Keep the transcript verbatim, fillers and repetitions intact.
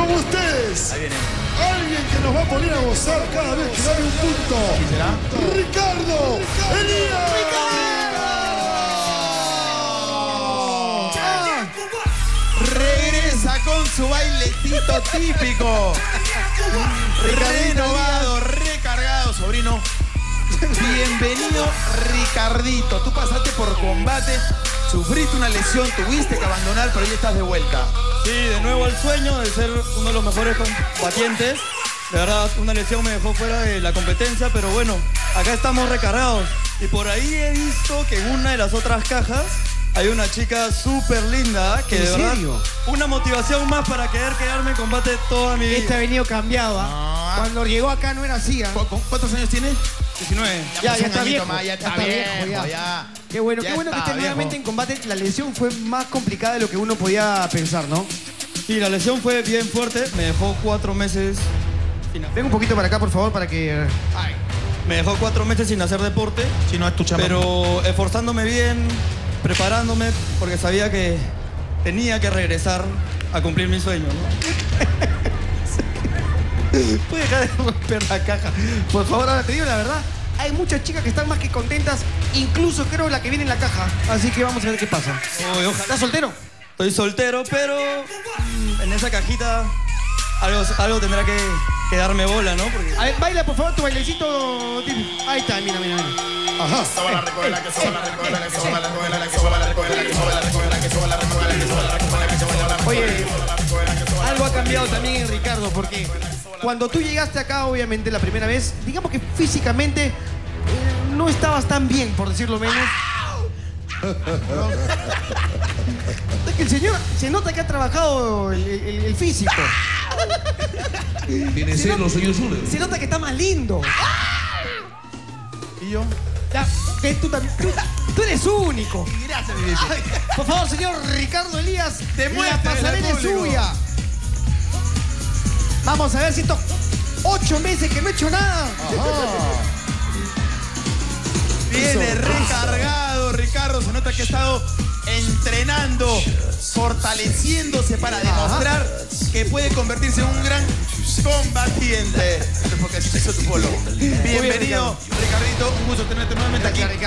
con ustedes. Ahí viene. Alguien que nos va a poner a gozar cada vez que gane un punto. ¿Quién será? Ricardo Elías. Regresa con su bailecito típico. Renovado, recargado, sobrino. Bienvenido, Ricardito. Tú pasaste por combate, sufriste una lesión, tuviste que abandonar, pero ya estás de vuelta. Sí, de nuevo el sueño de ser uno de los mejores combatientes. De verdad, una lesión me dejó fuera de la competencia, pero bueno, acá estamos recargados. Y por ahí he visto que en una de las otras cajas hay una chica súper linda que ¿En de verdad, serio? una motivación más para querer quedarme en combate toda mi vida. Este ha venido cambiado, ¿ah? Ah. Cuando llegó acá no era así, ¿ah? ¿Cu- cu- ¿Cuántos años tienes? diecinueve. Ya, pasó ya un está añito viejo. más, ya está viejo, viejo, ya. Qué bueno, Ya qué bueno que está esté nuevamente viejo. en combate. La lesión fue más complicada de lo que uno podía pensar, ¿no? Sí, la lesión fue bien fuerte, me dejó cuatro meses sin hacer, Ven un poquito para acá, por favor, para que... me dejó cuatro meses sin hacer deporte, Si no es tu chamba. pero esforzándome bien, preparándome, porque sabía que tenía que regresar a cumplir mi sueño, ¿no? Puede dejar de romper la caja. Por favor, ahora te digo la verdad. Hay muchas chicas que están más que contentas, incluso creo la que viene en la caja. Así que vamos a ver qué pasa. Uy, ojalá. ¿Estás soltero? Estoy soltero, pero mm, en esa cajita algo, algo tendrá que, que darme bola, ¿no? Porque A ver, baila por favor tu bailecito. Tim. Ahí está, mira, mira, mira. Ajá. Oye, algo ha cambiado también en Ricardo, porque cuando tú llegaste acá, obviamente, la primera vez, digamos que físicamente eh, no estabas tan bien, por decirlo menos. Es que el señor se nota que ha trabajado el, el- el físico. Tiene Se celos, nota- señor Zuller. Se nota que está más lindo. ¿Y yo? Ya, que tú, tam- tú, tú eres único. Gracias, mi bebé. Por favor, señor Ricardo Elías, la Demuéstrele pasarela al es público. suya. Vamos a ver si estos ocho meses que no he hecho nada. Viene recargado, Ricardo. Se nota que ha estado entrenando, fortaleciéndose para demostrar que puede convertirse en un gran combatiente. Porque así hizo tu polo. Bienvenido, Ricardito. Un gusto tenerte nuevamente aquí.